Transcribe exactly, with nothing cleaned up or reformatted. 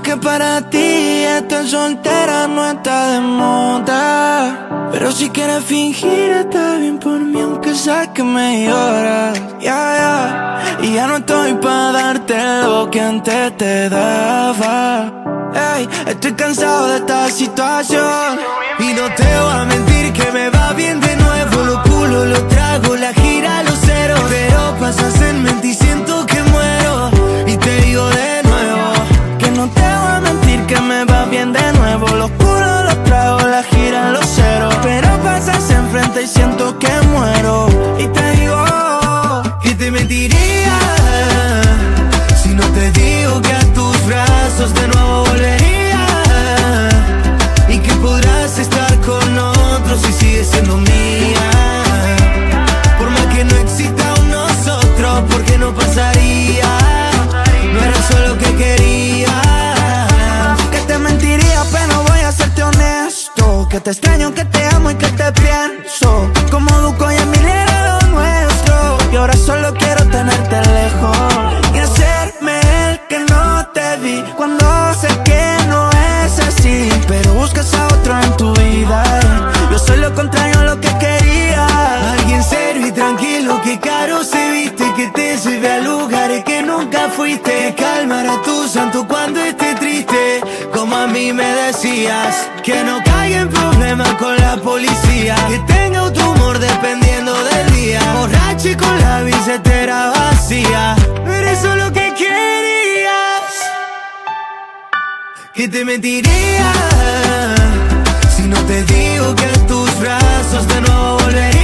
que para ti estar soltera no está de moda, pero si quieres fingir está bien por mí, aunque sabes que me lloras. Ya, yeah, ya, yeah. Y ya no estoy pa' darte lo que antes te daba. Ey, estoy cansado de esta situación y no te voy a mentir que me va bien de nuevo. Los culos, los tragos, la gira, los ceros, pero pasas en mente y siento que muero. Y te digo de nuevo que no te voy a mentir que me va bien de nuevo. Los culos, los tragos, la gira, los ceros, pero pasas enfrente y siento que muero. Y te digo, y te mentiría si no te digo que a tus brazos de nuevo volvería, y que podrás estar con otros si sigues siendo mía. Por más que no exista un nosotros, porque no pasaría. No era solo lo que quería. Que te mentiría, pero voy a serte honesto. Que te extraño, que te amo y que te pienso. Como Duco y Emilia era lo nuestro, y ahora solo quiero tenerte lejos y hacerme el que no te vi, cuando sé que no es así. Pero buscas a otro en tu vida, yo soy lo contrario a lo que quería. Alguien serio y tranquilo, que caro se viste, que te lleve a lugares que nunca fuiste, que calmara tu santo cuando esté triste, como a mí me decías. Que no caiga en problemas con la policía, que tenga un tumor dependiendo del día, borracho y con la billetera vacía. Pero eso es lo que querías. Que te mentiría si no te digo que a tus brazos de nuevo volvería,